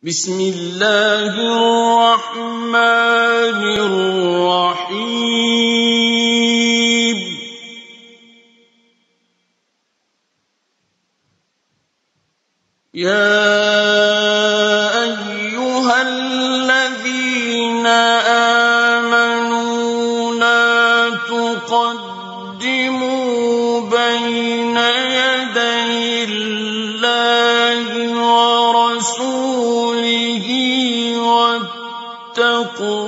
بسم الله الرحمن الرحيم يا أيها الذين آمنوا لا تقدموا بين يدي الله ورسوله واتقوا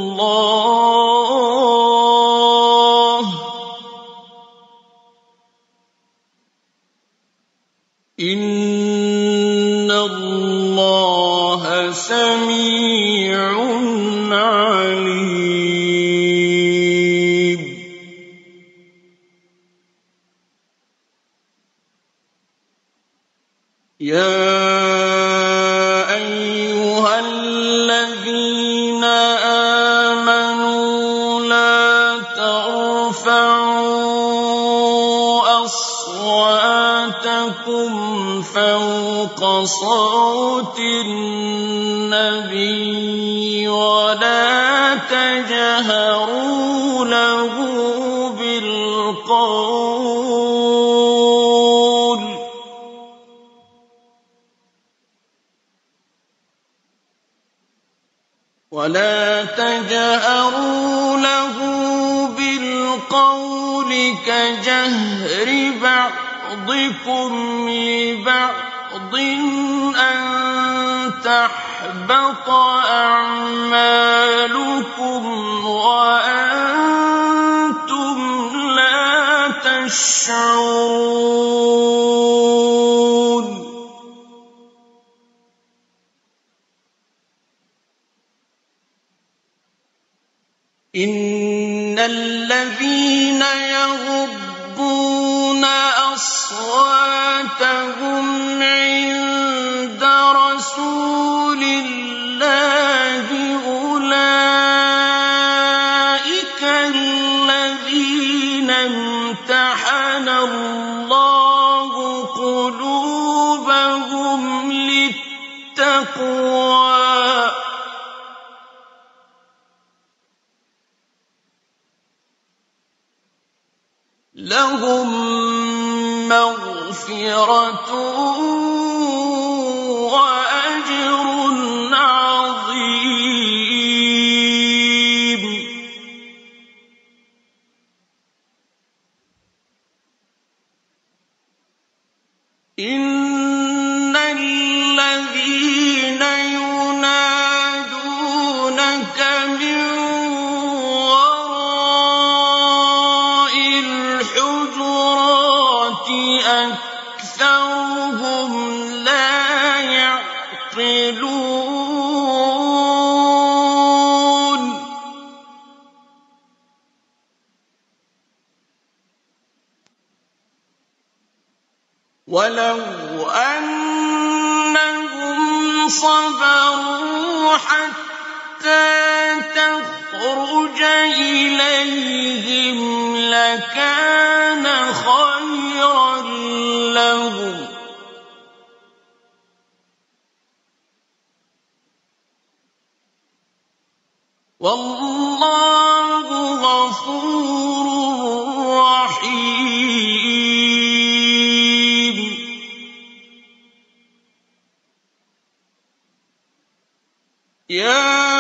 الله إن الله سميع عليم يا أيها الذين آمنوا لا ترفعوا أصواتكم فوق صوت النبي ولا تجهروا له بالقول كجهر بعضكم لبعض أن تحبط أعمالكم وأنتم لا تشعرون إن الذين يغضون أصواتهم عند رسول الله أولئك الذين امتحن الله قلوبهم للتقوى لهم مغفرة وأجر عظيم إن الذين ينادونك من أكثرهم لا يعقلون ولو أنهم صبروا حتى تخرج إليهم لكان خيرا لهم والله غفور رحيم يا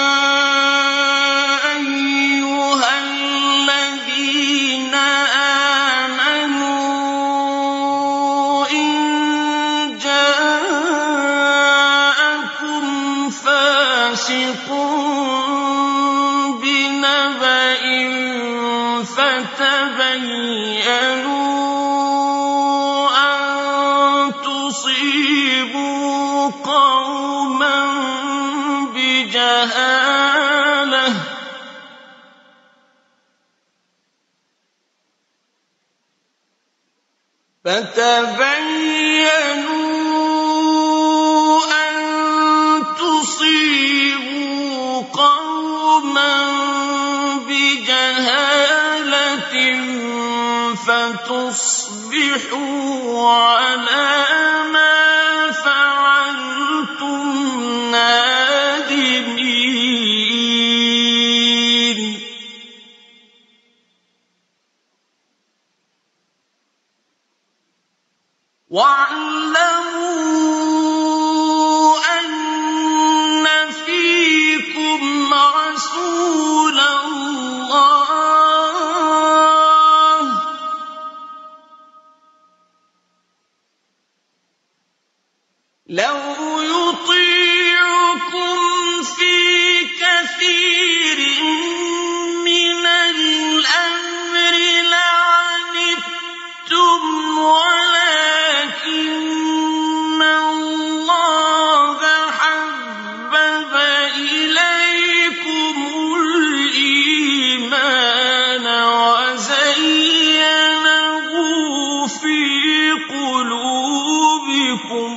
أيها الذين آمنوا إن جاءكم فاسق بنبأ فتبينوا أن تصيبوا قوما بجهالة فتصبحوا على ما فعلتم لَوْ يُطِيعُكُمْ فِي كَثِيرٍ مِّنَ الْأَمْرِ لَعَنِتُّمْ وَلَٰكِنَّ اللَّهَ حَبَّبَ إِلَيْكُمُ الْإِيمَانَ وَزَيَّنَهُ فِي قُلُوبِكُمْ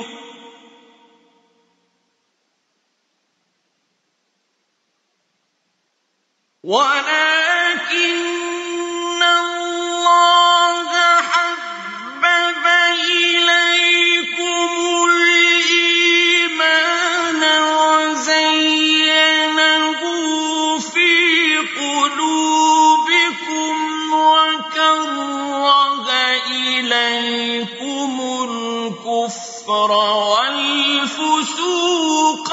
وَكَرَّهَ إِلَيْكُمُ الْكُفْرَ وَالْفُسُوقَ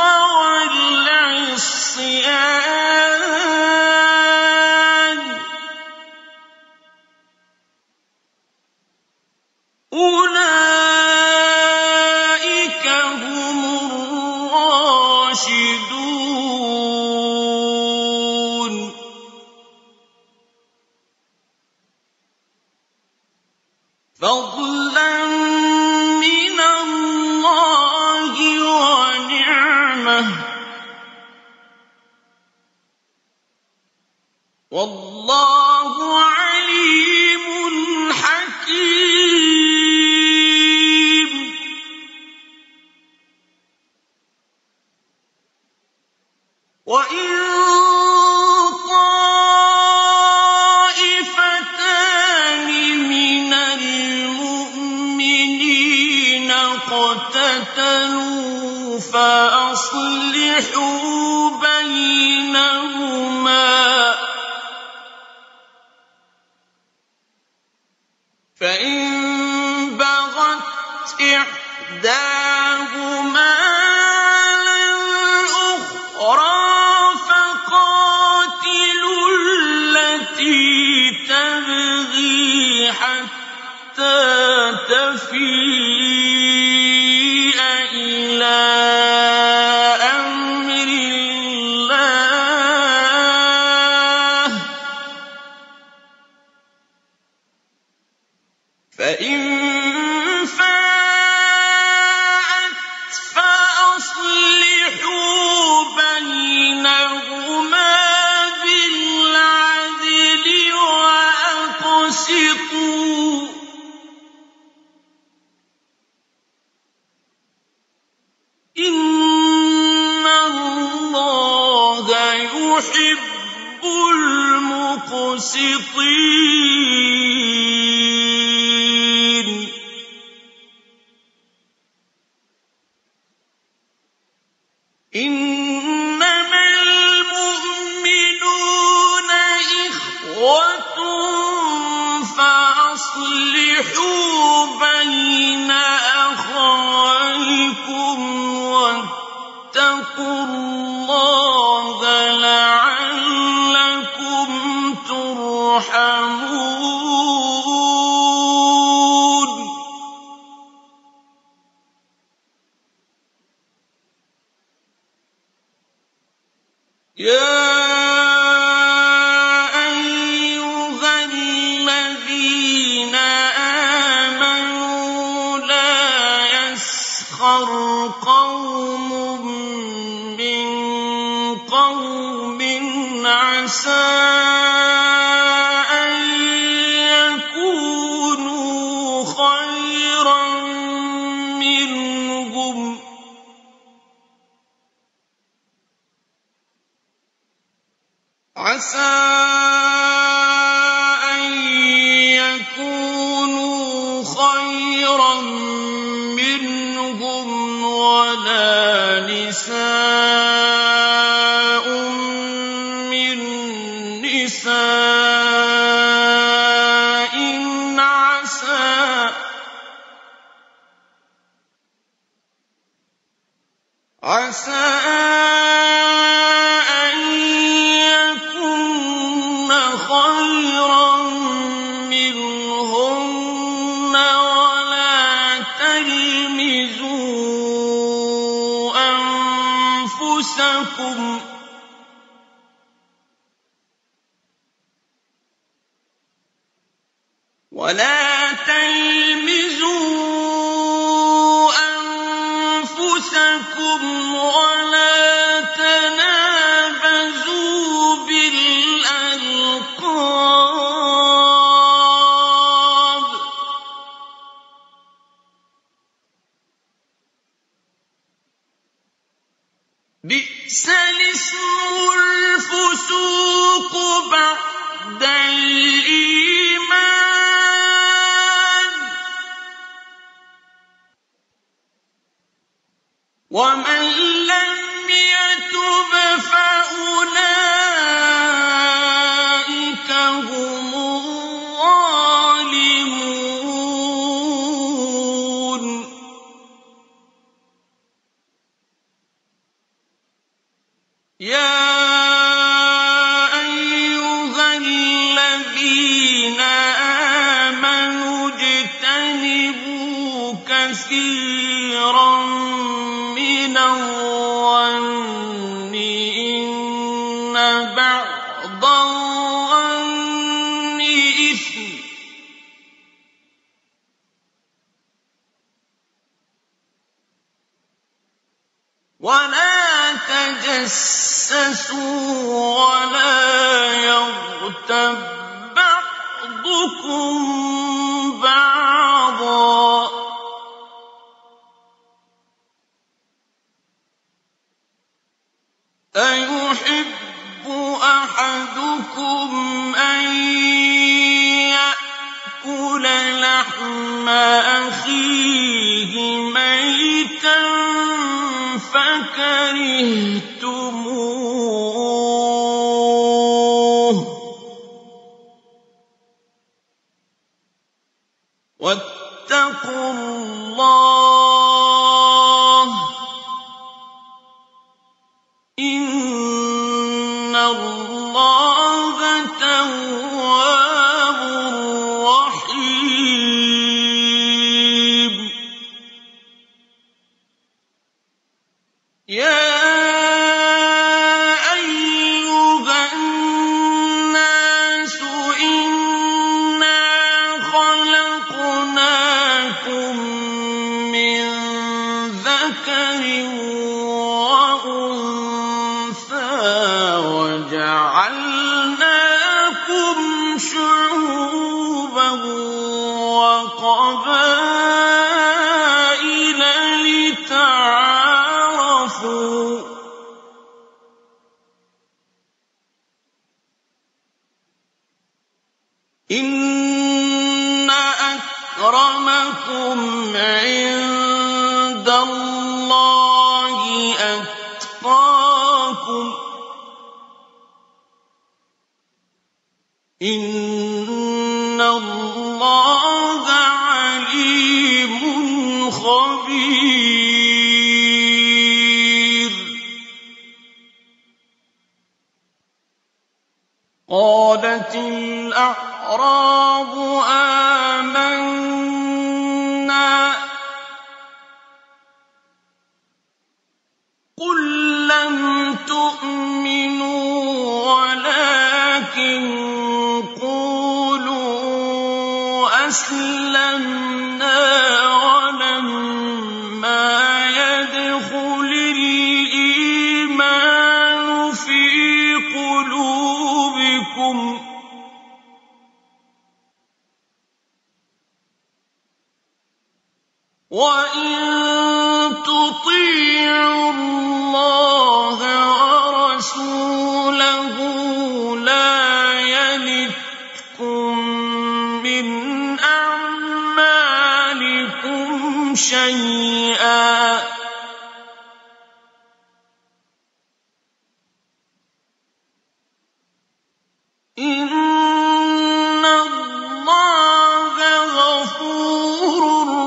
وَالْعِصْيَانَ أُولَٰئِكَ هُمُ الرَّاشِدُونَ فَضْلًا مِّنَ اللَّهِ وَنِعْمَةً ۚ وَاللَّهُ عَلِيمٌ حَكِيمٌ وَإِن طَائِفَتَانِ مِنَ الْمُؤْمِنِينَ اقْتَتَلُوا فَأَصْلِحُوا بَيْنَهُمَا ۖ فَإِن بَغَتْ إِحْدَاهُمَا عَلَى الْأُخْرَىٰ فَقَاتِلُوا الَّتِي تَبْغِي حَتَّىٰ تَفِيءَ إِلَىٰ أَمْرِ اللَّهِ ۚ فَإِن فَاءَتْ فَأَصْلِحُوا بَيْنَهُمَا بِالْعَدْلِ وَأَقْسِطُوا ۖ إِنَّ اللَّهَ يُحِبُّ الْمُقْسِطِينَ إِنَّمَا الْمُؤْمِنُونَ إِخْوَةٌ فَأَصْلِحُوا بَيْنَ أَخَوَيْكُمْ وَاتَّقُوا اللَّهَ لَعَلَّكُمْ تُرْحَمُونَ يَا أَيُّهَا الَّذِينَ آمَنُوا لَا يَسْخَرْ قَوْمٌ مِّن قَوْمٍ عَسَىٰ أَن يَكُونُوا خَيْرًا مِّنْهُمْ ۖ عَسَىٰ أَن يَكُونُوا خَيْرًا مِّنْهُمْ وَلَا نِسَاءٌ مِّن نِّسَاءٍ عَسَىٰ أَن يَكُنَّ خَيْرًا مِّنْهُنَّ وَلَا تَلْمِزُوا أنفسكم ولا تلمزوا أنفسكم ولا تنابزوا بالألقاب بئس الاسم الفسوق بعد الإيمان ومن لم يتب فأولئك هم الظالمون يا أيها الذين آمنوا اجتنبوا كثيرا من الظن إن بعض الظن إثم ولا تجسسوا ولا يغتب بعضكم بعضا أيحب أحدكم أن يأكل لحم أخيه ميتا فكرهتموه واتقوا الله إن الله تواب رحيم يا أيها الناس إنا خلقناكم من ذكر وأنثى وجعلناكم شعوبا وقبائل لتعارفوا إن أكرمكم عند الله أتقاكم إن الله عليم خبير قالت الأعراب آمنا قل لم تؤمنوا ولكن قولوا أسلمنا ولما يدخل الإيمان في قلوبكم وإن تطيعوا الله ورسوله لا يلتكم من أعمالكم شيئا إن الله غفور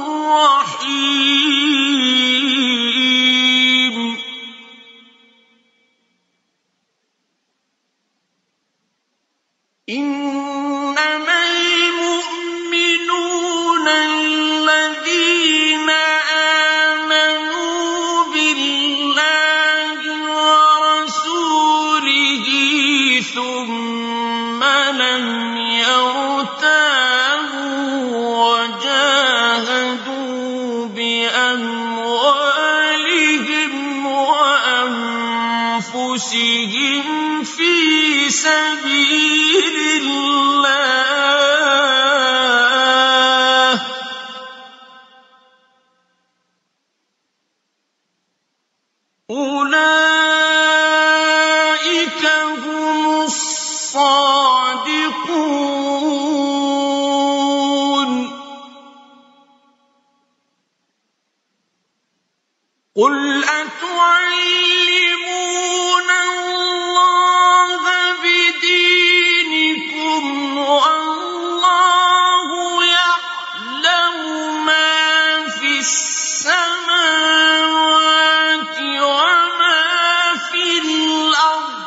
رحيم إنما المؤمنون الذين آمنوا بالله أنفسهم في سبيل الله أولئك هم الصادقون قل أتعلمون الله بدينكم والله يعلم ما في السماوات وما في الأرض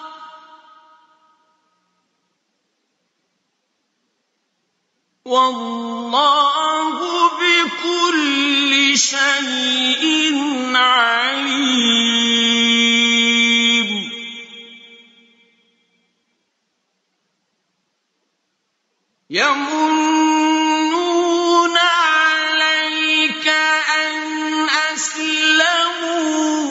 والله بكل شيء عليم يمنون عليك أن أسلموا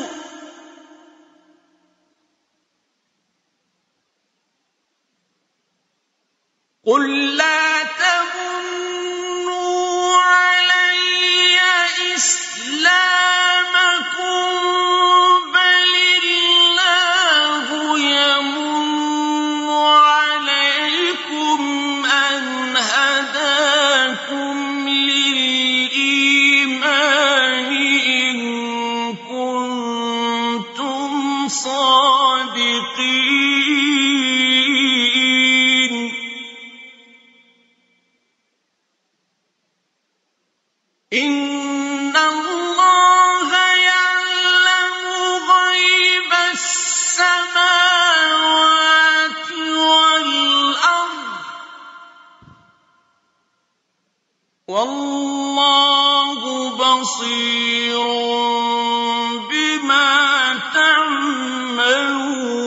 قل لا تمنوا علي إسلامكم بل الله يمن عليكم أن هداكم للإيمان إن كنتم صادقين إن الله يعلم غيب السماوات والأرض والله بصير بما تعملون